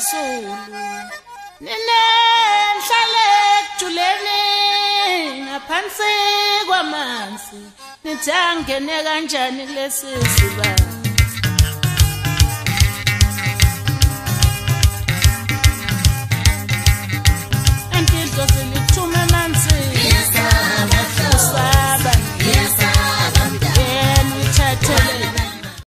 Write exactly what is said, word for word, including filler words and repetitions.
Zulu nine mhlale kujuleni ngaphansi kwamanzi nithangene kanjani kulesi sibaya